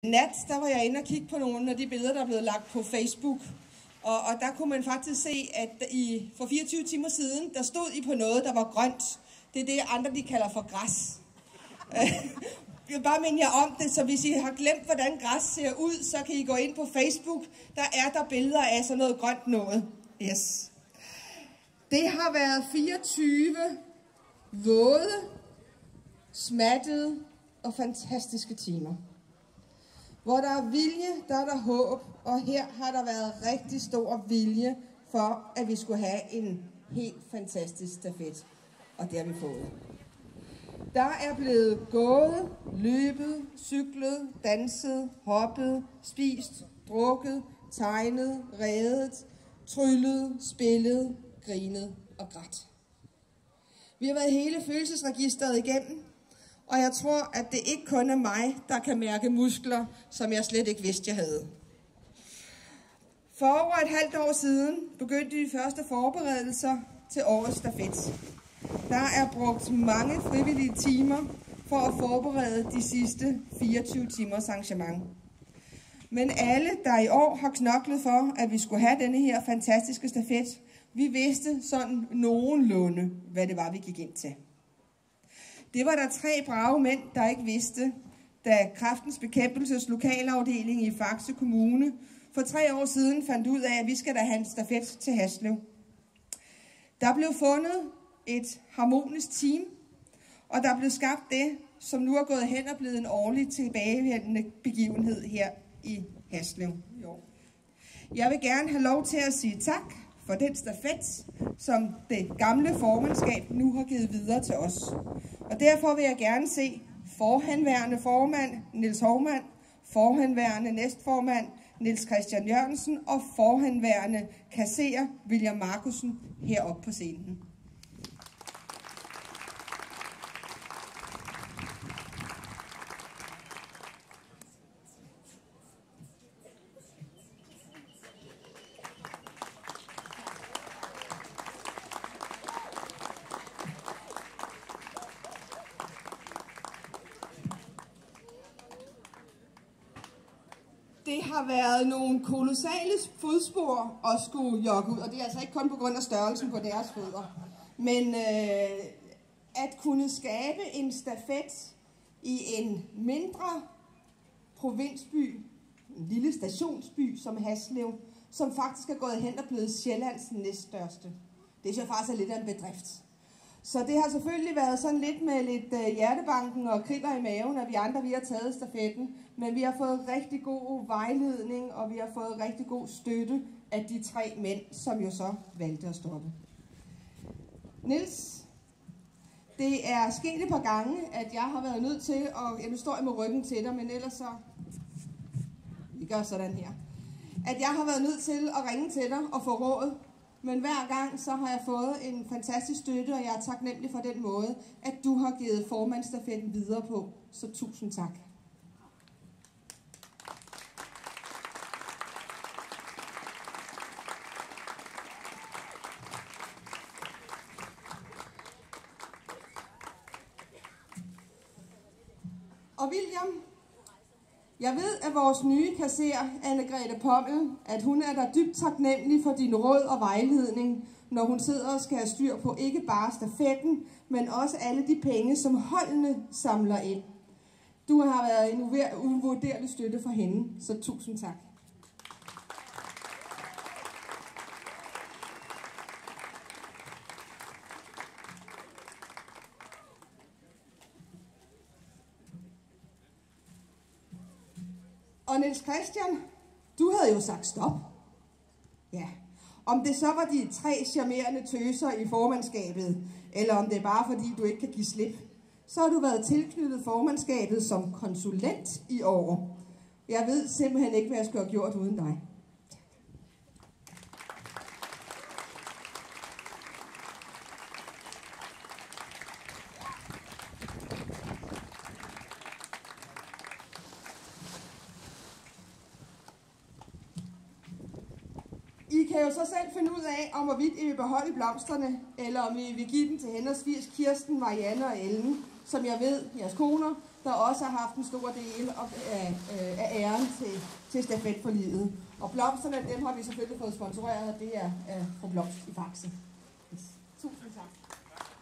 Nat, der var jeg inde og kigge på nogle af de billeder, der er blevet lagt på Facebook. Og der kunne man faktisk se, at for 24 timer siden, der stod I på noget, der var grønt. Det er det, andre de kalder for græs. Jeg vil bare minde jer om det, så hvis I har glemt, hvordan græs ser ud, så kan I gå ind på Facebook. Der er der billeder af sådan noget grønt noget. Yes. Det har været 24 våde, smattede og fantastiske timer. Hvor der er vilje, der er der håb, og her har der været rigtig stor vilje for, at vi skulle have en helt fantastisk stafet. Og det har vi fået. Der er blevet gået, løbet, cyklet, danset, hoppet, spist, drukket, tegnet, redet, tryllet, spillet, grinet og grædt. Vi har været hele følelsesregisteret igennem, og jeg tror, at det ikke kun er mig, der kan mærke muskler, som jeg slet ikke vidste, jeg havde. For over et halvt år siden begyndte de første forberedelser til årets stafet. Der er brugt mange frivillige timer for at forberede de sidste 24 timers arrangement. Men alle, der i år har knoklet for, at vi skulle have denne her fantastiske stafet, vi vidste sådan nogenlunde, hvad det var, vi gik ind til. Det var der 3 brave mænd, der ikke vidste, da Kræftens Bekæmpelses lokalafdeling i Faxe Kommune for 3 år siden fandt ud af, at vi skal da have en stafet til Haslev. Der blev fundet et harmonisk team, og der blev skabt det, som nu er gået hen og blevet en årlig tilbagevendende begivenhed her i Haslev i år. Jeg vil gerne have lov til at sige tak for den stafet, som det gamle formandskab nu har givet videre til os. Og derfor vil jeg gerne se forhenværende formand Niels Hovmand, forhenværende næstformand Niels Christian Jørgensen og forhenværende kasserer William Markusen heroppe på scenen. Det har været nogle kolossale fodspor at skulle jogge ud, og det er altså ikke kun på grund af størrelsen på deres fødder. Men at kunne skabe en stafet i en mindre provinsby, en lille stationsby som Haslev, som faktisk er gået hen og blevet Sjællands næststørste. Det synes jeg faktisk er lidt af en bedrift. Så det har selvfølgelig været sådan lidt med lidt hjertebanken og kriller i maven, at vi andre vi har taget stafetten. Men vi har fået rigtig god vejledning, og vi har fået rigtig god støtte af de 3 mænd, som jo så valgte at stoppe. Niels, det er sket et par gange, at jeg har været nødt til, og nu står jeg med ryggen til dig, men ellers så, vi gør sådan her, at jeg har været nødt til at ringe til dig og få råd. Men hver gang så har jeg fået en fantastisk støtte, og jeg er taknemmelig for den måde, at du har givet formandsstafetten videre på. Så tusind tak. Og William, jeg ved, at vores nye kasserer, Anne-Grethe Pommel, at hun er der dybt taknemmelig for din råd og vejledning, når hun sidder og skal have styr på ikke bare stafetten, men også alle de penge, som holdene samler ind. Du har været en uvurderlig støtte for hende, så tusind tak. Og Niels Christian, du havde jo sagt stop. Ja, om det så var de 3 charmerende tøser i formandskabet, eller om det er bare fordi du ikke kan give slip, så har du været tilknyttet formandskabet som konsulent i år. Jeg ved simpelthen ikke, hvad jeg skulle have gjort uden dig. I kan jo så selv finde ud af, om hvorvidt I vil beholde blomsterne, eller om I vil give dem til henholdsvis Kirsten, Marianne og Ellen, som jeg ved, jeres koner, der også har haft en stor del af æren til Stafet for Livet. Og blomsterne, dem har vi selvfølgelig fået sponsoreret, og det er fra Blomst i Faxe. Yes. Tusind tak.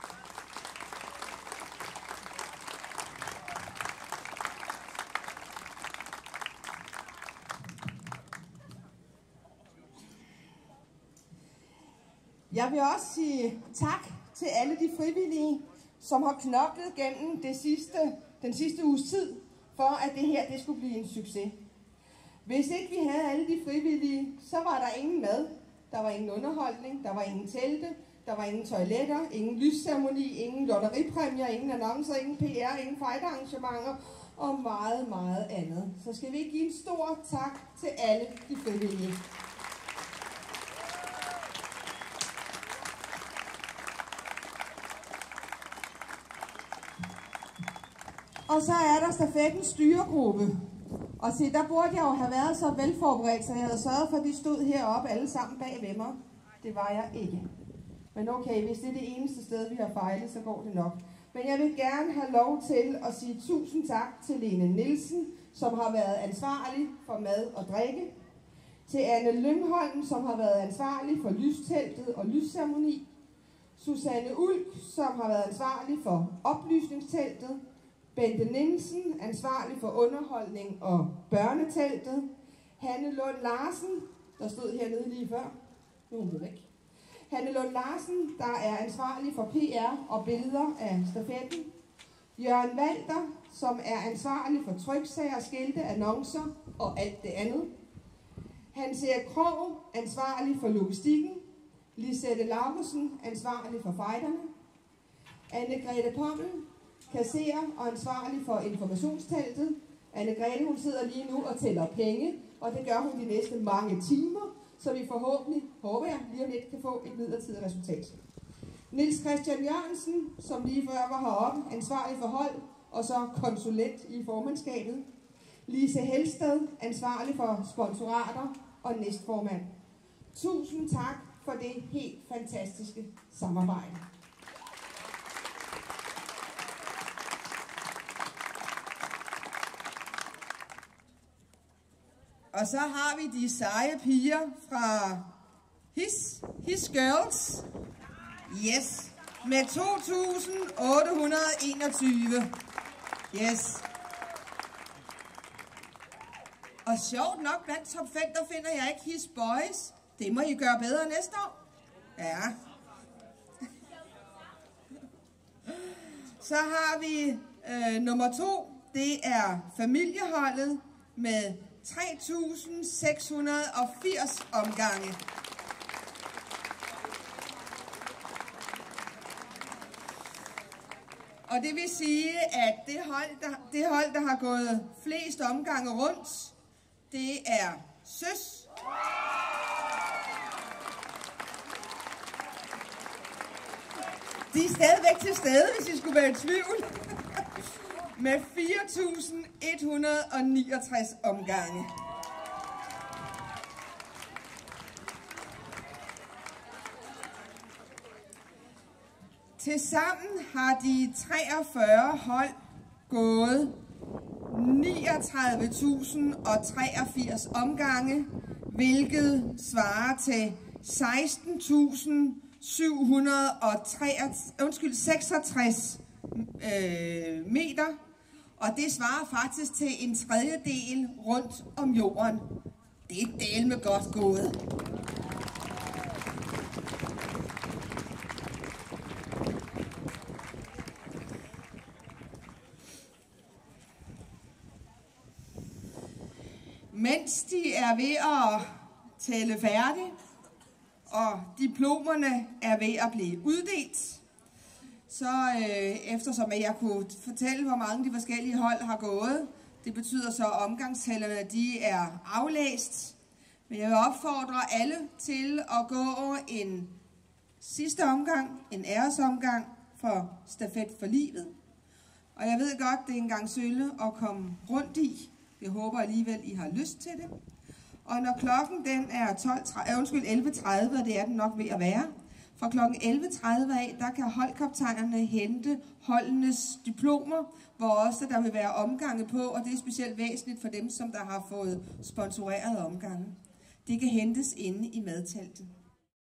Jeg vil også sige tak til alle de frivillige, som har knoklet gennem den sidste uges tid, for at det her det skulle blive en succes. Hvis ikke vi havde alle de frivillige, så var der ingen mad, der var ingen underholdning, der var ingen telte, der var ingen toiletter, ingen lysceremoni, ingen lotteripræmier, ingen annoncer, ingen PR, ingen fejdearrangementer og meget, meget andet. Så skal vi ikke give en stor tak til alle de frivillige. Og så er der stafettens styregruppe. Og se, der burde jeg jo have været så velforberedt, så jeg havde sørget for, at de stod heroppe alle sammen bag ved mig. Det var jeg ikke. Men okay, hvis det er det eneste sted, vi har fejlet, så går det nok. Men jeg vil gerne have lov til at sige tusind tak til Lene Nielsen, som har været ansvarlig for mad og drikke. Til Anne Lyngholm, som har været ansvarlig for lysteltet og lysceremoni. Susanne Ulk, som har været ansvarlig for oplysningsteltet. Bente Nielsen, ansvarlig for underholdning og børneteltet. Hanne Lund Larsen, der stod hernede lige før. Nu er hun væk. Hanne Lund Larsen, der er ansvarlig for PR og billeder af stafetten. Jørgen Walter, som er ansvarlig for tryksager, skilte, annoncer og alt det andet. Hans Erik Krog, ansvarlig for logistikken. Lisette Laursen, ansvarlig for fejderne. Anne-Grethe Pommel, kasserer og ansvarlig for informationsteltet. Anne-Grethe, hun sidder lige nu og tæller penge, og det gør hun de næste mange timer, så vi forhåbentlig, håber jeg, lige om lidt kan få et midlertidigt resultat. Niels Christian Jørgensen, som lige før var heroppe, ansvarlig for hold, og så konsulent i formandskabet. Lise Helsted, ansvarlig for sponsorater og næstformand. Tusind tak for det helt fantastiske samarbejde. Og så har vi de seje piger fra His Girls. Yes. Med 2.821. Yes. Og sjovt nok, blandt top 5, der finder jeg ikke His Boys. Det må I gøre bedre næste år. Ja. Så har vi nummer 2. Det er familieholdet med 3.680 omgange. Og det vil sige, at det hold, der har gået flest omgange rundt, det er Søs. De er stadigvæk til stede, hvis I skulle være i tvivl. Med 4.169 omgange. Tilsammen har de 43 hold gået 39.083 omgange, hvilket svarer til 16.766 meter. Og det svarer faktisk til en tredjedel rundt om jorden. Det er dælme godt gået. Mens de er ved at tælle færdig, og diplomerne er ved at blive uddelt, så eftersom jeg kunne fortælle, hvor mange de forskellige hold har gået, det betyder så, at omgangstallene de er aflæst. Men jeg vil opfordre alle til at gå en sidste omgang, en æresomgang for Stafet for Livet. Og jeg ved godt, det er en gang sølle at komme rundt i. Jeg håber alligevel, I har lyst til det. Og når klokken den er 11.30, og det er den nok ved at være, Fra kl. 11.30 af, der kan holdkaptajnerne hente holdenes diplomer, hvor også der vil være omgange på, og det er specielt væsentligt for dem, som der har fået sponsoreret omgange. Det kan hentes inde i madteltet.